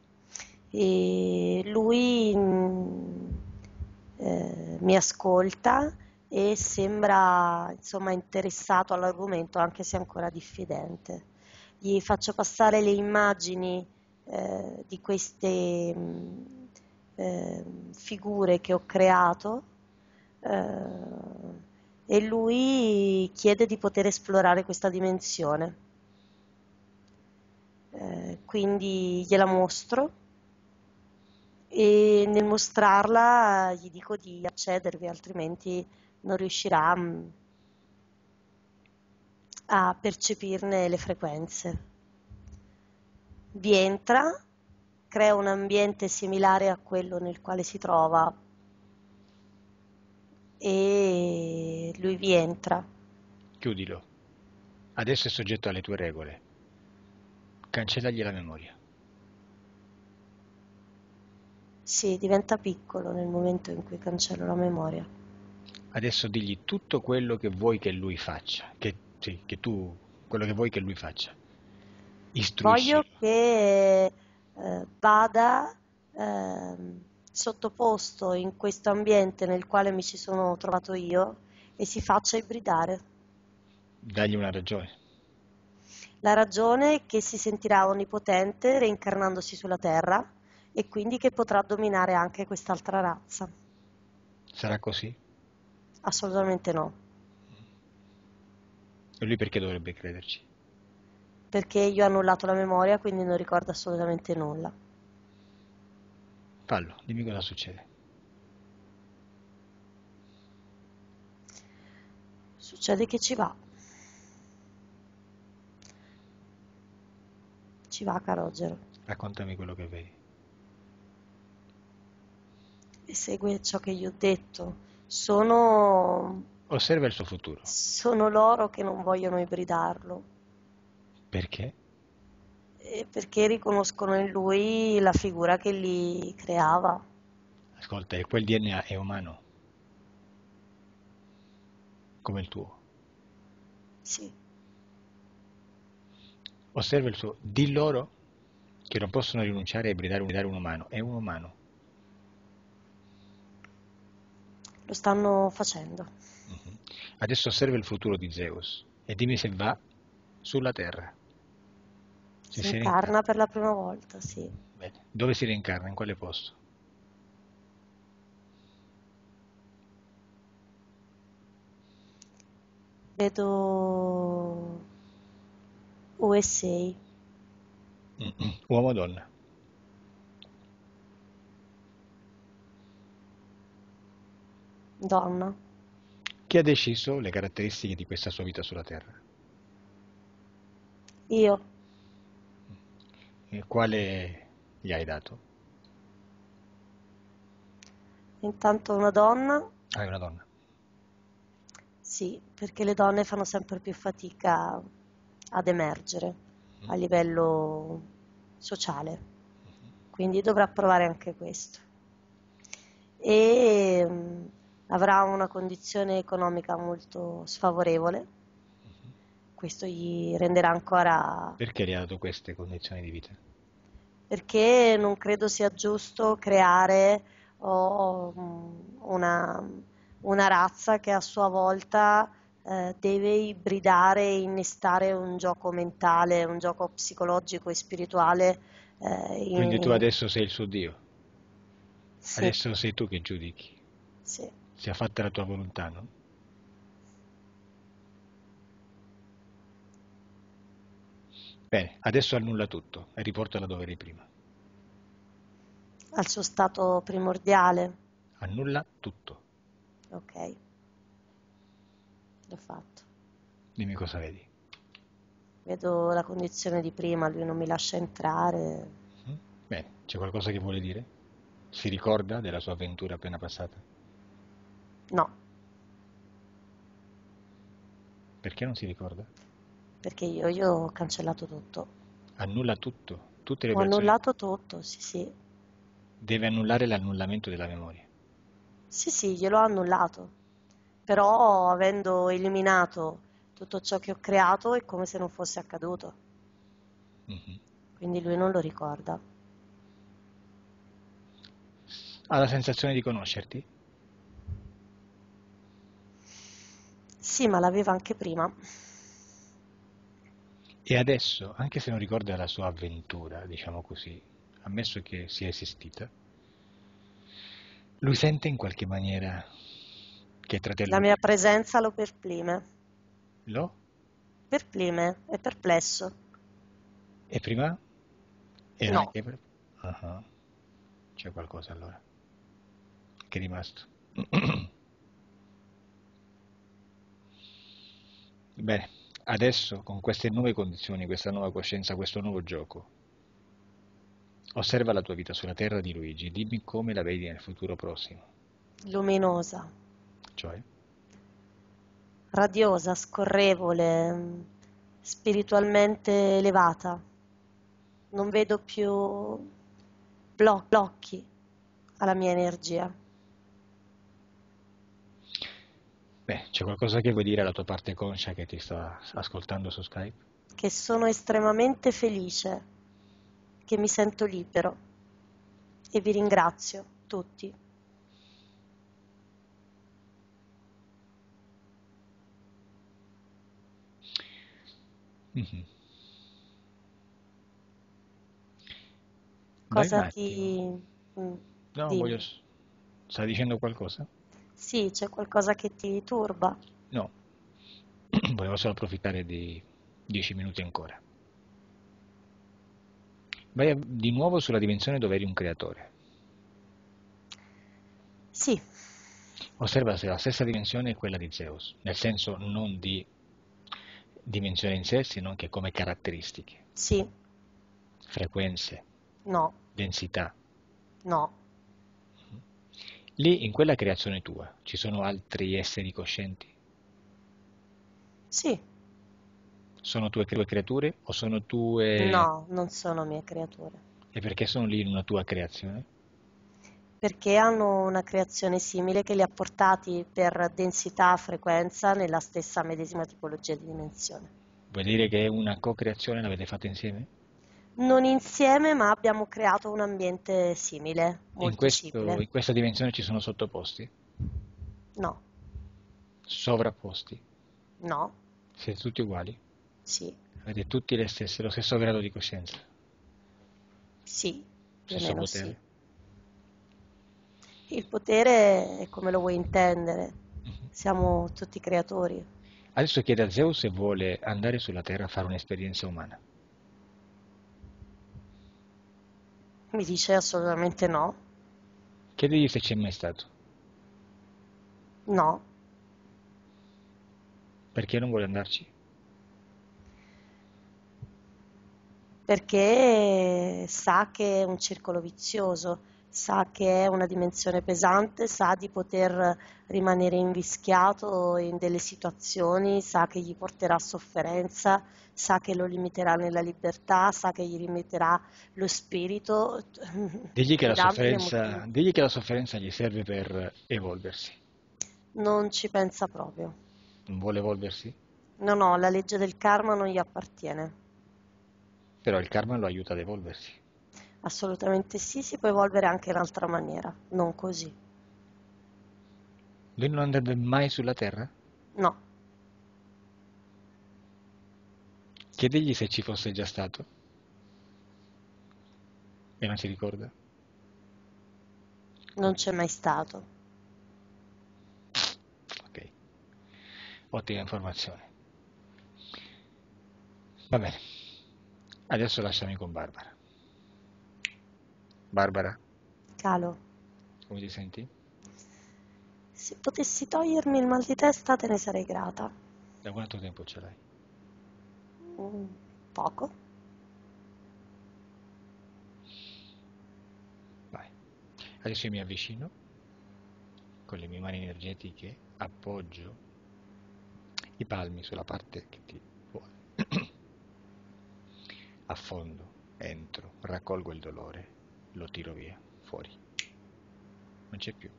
E lui mm, eh, mi ascolta e sembra, insomma, interessato all'argomento, anche se ancora diffidente. Gli faccio passare le immagini eh, di queste mh, eh, figure che ho creato, eh, e lui chiede di poter esplorare questa dimensione. Eh, quindi gliela mostro e nel mostrarla gli dico di accedervi, altrimenti non riuscirà mm, a percepirne le frequenze. vi entra, crea un ambiente similare a quello nel quale si trova e lui vi entra. Chiudilo. Adesso è soggetto alle tue regole. Cancellagli la memoria. Sì, diventa piccolo nel momento in cui cancello la memoria. Adesso digli tutto quello che vuoi che lui faccia, che, sì, che tu, quello che vuoi che lui faccia. Voglio Istruiscilo. che eh, vada ehm, sottoposto in questo ambiente nel quale mi ci sono trovato io e si faccia ibridare. Dagli una ragione. La ragione è che si sentirà onnipotente reincarnandosi sulla Terra e quindi che potrà dominare anche quest'altra razza. Sarà così? Assolutamente no, E lui perché dovrebbe crederci? perché io ho annullato la memoria, quindi non ricordo assolutamente nulla. Fallo, dimmi cosa succede. Succede che ci va. Ci va, Calogero, Raccontami quello che vedi. e segue ciò che gli ho detto. Sono, Osserva il suo futuro. sono loro che non vogliono ibridarlo, Perché? eh, perché riconoscono in lui la figura che li creava. Ascolta, e quel D N A è umano, come il tuo. Sì, Osserva il suo... Di loro che non possono rinunciare a ibridare un, un umano. È un umano. lo stanno facendo. Mhm. Adesso osserva il futuro di Zeus e dimmi se va sulla Terra. Se Si si reincarna. incarna per la prima volta, sì. Bene. Dove si reincarna? In quale posto? Vedo U S A. Mm-mm. Uomo o donna? Donna. Chi ha deciso le caratteristiche di questa sua vita sulla Terra? Io. E quale gli hai dato? Intanto una donna, Ah, è una donna. sì, perché le donne fanno sempre più fatica ad emergere a livello sociale, quindi dovrà provare anche questo. E mm, avrà una condizione economica molto sfavorevole, questo gli renderà ancora, Perché gli ha dato queste condizioni di vita? perché non credo sia giusto creare oh, mm, una, una razza che a sua volta eh, deve ibridare e innestare un gioco mentale, un gioco psicologico e spirituale. eh, Quindi tu in- adesso sei il suo Dio. Sì, Adesso sei tu che giudichi. sì. Sia fatta la tua volontà, no? Bene, adesso annulla tutto e riportala dove eri prima. Al suo stato primordiale. Annulla tutto. Ok, l'ho fatto. Dimmi cosa vedi. Vedo la condizione di prima, lui non mi lascia entrare. Mm? Bene, c'è qualcosa che vuole dire? Si ricorda della sua avventura appena passata? No, Perché non si ricorda? perché io, io ho cancellato tutto. Annulla tutto, tutte le Ho operazioni. annullato tutto, sì, sì. Deve annullare l'annullamento della memoria. Sì, sì, glielo ho annullato. Però avendo eliminato tutto ciò che ho creato è come se non fosse accaduto. Mhm. Quindi lui non lo ricorda. Ha la sensazione di conoscerti? Sì, ma l'aveva anche prima. E adesso, anche se non ricorda la sua avventura, diciamo così, ammesso che sia esistita, lui sente in qualche maniera che tra te e La lui mia presenza lo perplime. lo? Perplime, è perplesso. E prima era No, anche per... Ah, c'è qualcosa allora che è rimasto. Bene, adesso con queste nuove condizioni, questa nuova coscienza, questo nuovo gioco, Osserva la tua vita sulla terra di Luigi, dimmi come la vedi nel futuro prossimo. Luminosa, Cioè? radiosa, scorrevole, mh, spiritualmente elevata. Non vedo più blo- blocchi alla mia energia. Beh, c'è qualcosa che vuoi dire alla tua parte conscia che ti sta ascoltando su Skype? Che sono estremamente felice, che mi sento libero e vi ringrazio tutti. Mhm. Vai un Cosa attimo. ti... mm, No, voglio... dimmi. s- Stai dicendo qualcosa? Sì, c'è qualcosa che ti turba? No. Volevo solo approfittare di dieci minuti ancora. Vai a- di nuovo sulla dimensione dove eri un creatore. Sì, Osserva se la stessa dimensione è quella di Zeus, nel senso non di dimensione in sé, sino anche come caratteristiche, sì, frequenze, no, densità. no, Lì, in quella creazione tua, ci sono altri esseri coscienti? sì, Sono tue cre- creature o sono tue... no, non sono mie creature, E perché sono lì in una tua creazione? perché hanno una creazione simile che li ha portati per densità, frequenza nella stessa medesima tipologia di dimensione. Vuol dire che è una co-creazione, l'avete fatta insieme? Non insieme, ma abbiamo creato un ambiente simile, In molto questo, simile. in questa dimensione ci sono sottoposti, No, sovrapposti, no, siete tutti uguali, sì, avete tutti le stesse, lo stesso grado di coscienza, sì, più o stesso meno sì. potere. Il potere è come lo vuoi intendere, Mhm. siamo tutti creatori. Adesso chiede a Zeus se vuole andare sulla Terra a fare un'esperienza umana. Mi dice assolutamente no, Chiedigli se c'è mai stato. no, Perché non vuole andarci? perché sa che è un circolo vizioso, sa che è una dimensione pesante, sa di poter rimanere invischiato in delle situazioni, sa che gli porterà sofferenza, sa che lo limiterà nella libertà, sa che gli limiterà lo spirito, Digli che ti la dà mille motivi. sofferenza, digli che la sofferenza gli serve per evolversi. Non ci pensa proprio. Non vuole evolversi? No, no, la legge del karma non gli appartiene. Però il karma lo aiuta ad evolversi. Assolutamente sì, si può evolvere anche in altra maniera, non così. Lui non andrebbe mai sulla Terra? No, Chiedigli se ci fosse già stato. E non si ricorda. non c'è mai stato. Ok, ottima informazione. Va bene, adesso lasciami con Barbara. Barbara, Calo, come ti senti? se potessi togliermi il mal di testa te ne sarei grata. Da quanto tempo ce l'hai? Mm, poco. Vai. Adesso io mi avvicino, con le mie mani energetiche appoggio i palmi sulla parte che ti vuole. Affondo, entro, raccolgo il dolore, lo tiro via, fuori. Non c'è più.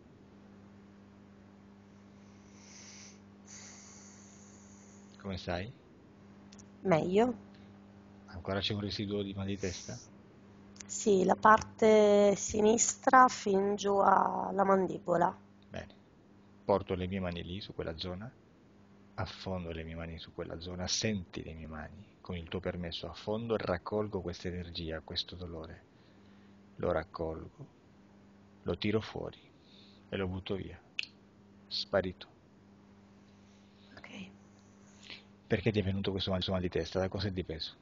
Come stai? Meglio? Ancora c'è un residuo di mal di testa? Sì, la parte sinistra fin giù alla mandibola. Bene. Porto le mie mani lì, su quella zona, affondo le mie mani su quella zona, senti le mie mani, con il tuo permesso affondo e raccolgo questa energia, questo dolore. Lo raccolgo, lo tiro fuori e lo butto via. Sparito. Ok. Perché ti è venuto questo mal, mal di testa? Da cosa è dipeso?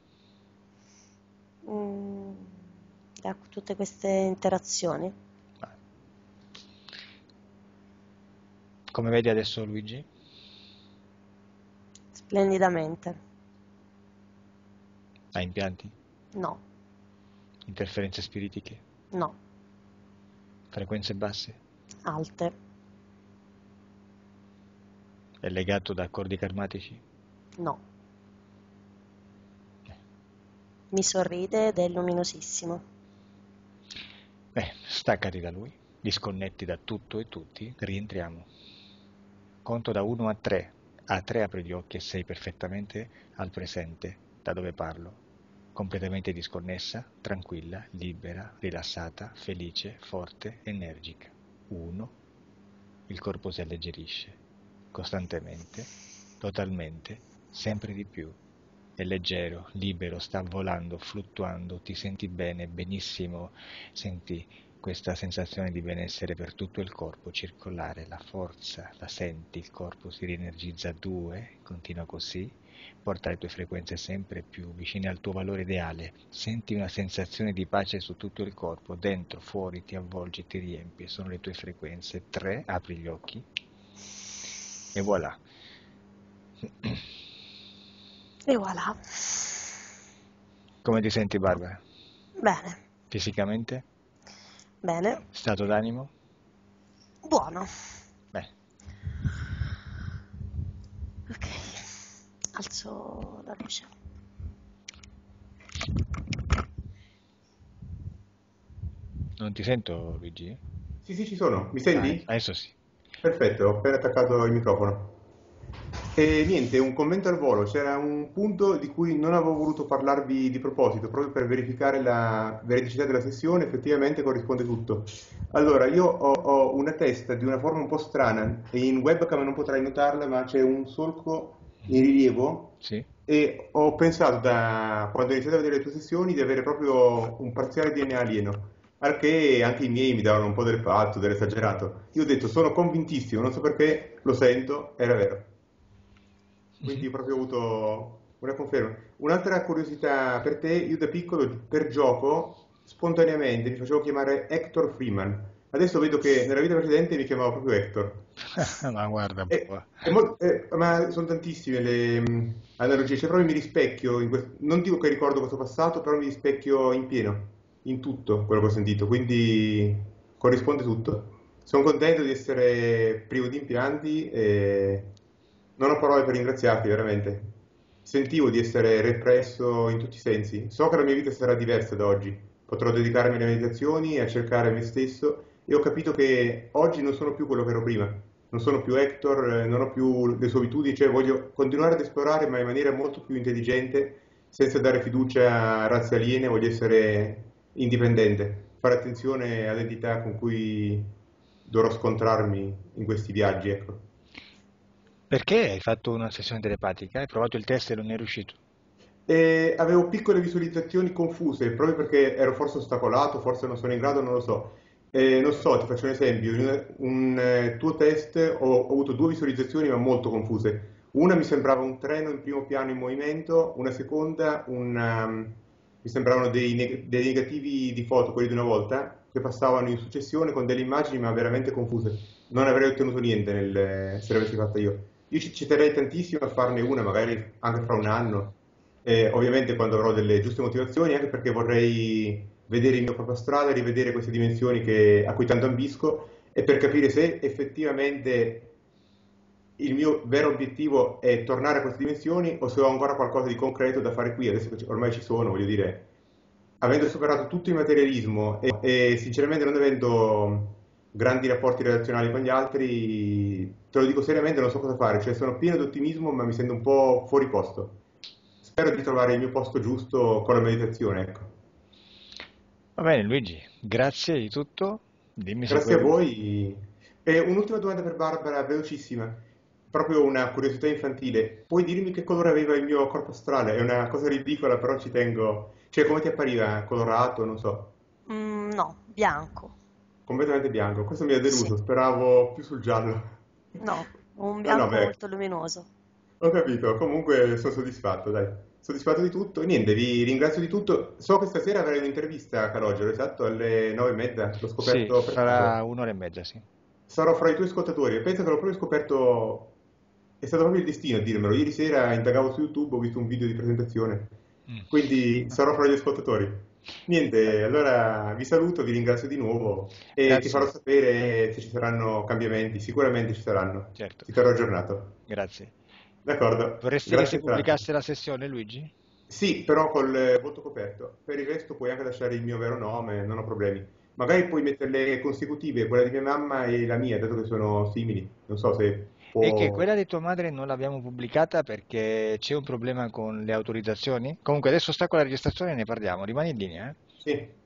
Mm, da tutte queste interazioni. Ah. Come vedi adesso Luigi? Splendidamente. Ha impianti? No, Interferenze spiritiche? No. Frequenze basse? Alte? È legato da accordi karmatici? No. Mi sorride ed è luminosissimo. Beh, staccati da lui, disconnetti da tutto e tutti, rientriamo. Conto da uno a tre. A tre apri gli occhi e sei perfettamente al presente, da dove parlo. Completamente disconnessa, tranquilla, libera, rilassata, felice, forte, energica. Uno. Il corpo si alleggerisce, costantemente, totalmente, sempre di più. È leggero, libero, sta volando, fluttuando, ti senti bene, benissimo, senti questa sensazione di benessere per tutto il corpo, circolare, la forza, la senti, il corpo si rienergizza a due, continua così, porta le tue frequenze sempre più vicine al tuo valore ideale, senti una sensazione di pace su tutto il corpo, dentro, fuori, ti avvolgi, ti riempi, sono le tue frequenze. Tre, apri gli occhi e voilà. E voilà. Come ti senti, Barbara? Bene. Fisicamente? Bene. Stato d'animo? Buono. Beh. Ok. Alzo la luce. Non ti sento, Luigi? Sì, sì, ci sono. Mi Ah, senti? adesso sì. Perfetto, ho appena attaccato il microfono. E niente, un commento al volo. C'era un punto di cui non avevo voluto parlarvi di proposito, proprio per verificare la veridicità della sessione, effettivamente corrisponde tutto. Allora, io ho, ho una testa di una forma un po' strana, e in webcam non potrai notarla, ma c'è un solco in rilievo, Sì? e ho pensato da quando ho iniziato a vedere le tue sessioni di avere proprio un parziale D N A alieno, al che anche i miei mi davano un po' del pazzo, dell'esagerato. Io ho detto, sono convintissimo, non so perché, lo sento, era vero. Quindi ho proprio avuto una conferma. Un'altra curiosità per te, io da piccolo per gioco spontaneamente mi facevo chiamare Hector Freeman. Adesso vedo che nella vita precedente mi chiamavo proprio Hector. Ma guarda un E- po'. è mol- eh, ma sono tantissime le mh, analogie, cioè proprio mi rispecchio in questo, non dico che ricordo questo passato, però mi rispecchio in pieno, in tutto quello che ho sentito, quindi corrisponde tutto. Sono contento di essere privo di impianti e non ho parole per ringraziarti, veramente. Sentivo di essere represso in tutti i sensi. So che la mia vita sarà diversa da oggi. Potrò dedicarmi alle meditazioni e a cercare me stesso e ho capito che oggi non sono più quello che ero prima. Non sono più Hector, eh, non ho più le sue abitudini, cioè voglio continuare ad esplorare ma in maniera molto più intelligente, senza dare fiducia a razze aliene, voglio essere indipendente, fare attenzione all'entità con cui dovrò scontrarmi in questi viaggi, ecco. Perché hai fatto una sessione telepatica? Hai provato il test e non è riuscito? E avevo piccole visualizzazioni confuse, proprio perché ero forse ostacolato, forse non sono in grado, non lo so. E non so, ti faccio un esempio, in un eh, tuo test ho, ho avuto due visualizzazioni ma molto confuse. Una mi sembrava un treno in primo piano in movimento, una seconda un, um, mi sembravano dei, neg- dei negativi di foto, quelli di una volta, che passavano in successione con delle immagini ma veramente confuse. Non avrei ottenuto niente nel, se l'avessi fatta io. Io ci, ci terrei tantissimo a farne una, magari anche fra un anno. Eh, ovviamente quando avrò delle giuste motivazioni, anche perché vorrei vedere il mio proprio astrale, rivedere queste dimensioni che- a cui tanto ambisco e per capire se effettivamente il mio vero obiettivo è tornare a queste dimensioni o se ho ancora qualcosa di concreto da fare qui, adesso che ormai ci sono, voglio dire, avendo superato tutto il materialismo e, e sinceramente non avendo grandi rapporti relazionali con gli altri, te lo dico seriamente, non so cosa fare, cioè sono pieno di ottimismo ma mi sento un po' fuori posto. Spero di trovare il mio posto giusto con la meditazione, ecco. Va bene, Luigi, grazie di tutto. Dimmi se Grazie a poi... voi. E un'ultima domanda per Barbara, velocissima. Proprio una curiosità infantile. Puoi dirmi che colore aveva il mio corpo astrale? È una cosa ridicola, però ci tengo. Cioè, come ti appariva? Colorato? Non so. Mm, no, bianco. Completamente bianco. Questo mi ha Sì. deluso. Speravo più sul giallo. No, un No, no, bianco beh, molto luminoso. ho capito. Comunque sono soddisfatto, dai. Soddisfatto di tutto. Niente, vi ringrazio di tutto. So che stasera avrei un'intervista a Calogero, esatto, alle nove e mezza. L'ho Sì, scoperto per farà caso. un'ora e mezza, sì. Sarò fra i tuoi ascoltatori e penso che l'ho proprio scoperto, è stato proprio il destino a dirmelo. Ieri sera indagavo su YouTube, ho visto un video di presentazione, Mm. quindi sarò fra gli ascoltatori. Niente, allora vi saluto, vi ringrazio di nuovo e ti farò Grazie, sapere se ci saranno cambiamenti. Sicuramente ci saranno. certo, Ti terrò aggiornato. grazie. D'accordo, Vorresti che si grazie Franco. pubblicasse la sessione, Luigi? Sì, però col eh, volto coperto. Per il resto puoi anche lasciare il mio vero nome, non ho problemi. Magari puoi metterle consecutive, quella di mia mamma e la mia, dato che sono simili. Non so se E che può... quella di tua madre non l'abbiamo pubblicata perché c'è un problema con le autorizzazioni? Comunque adesso sta con la registrazione e ne parliamo. Rimani in linea, eh? Sì.